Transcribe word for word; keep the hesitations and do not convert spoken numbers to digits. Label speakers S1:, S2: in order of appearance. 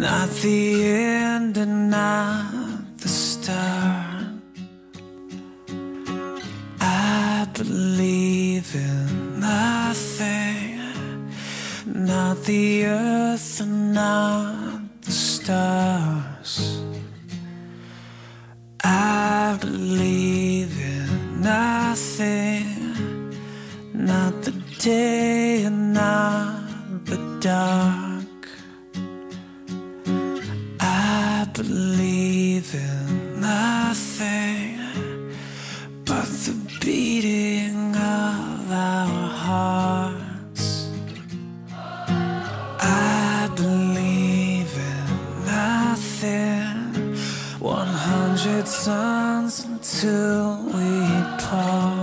S1: not the end and not the start. I believe in nothing, not the earth and not the stars. I believe in nothing, not the day and not the dark. I believe in nothing but the beating of our hearts. I believe in nothing, one hundred suns until we part.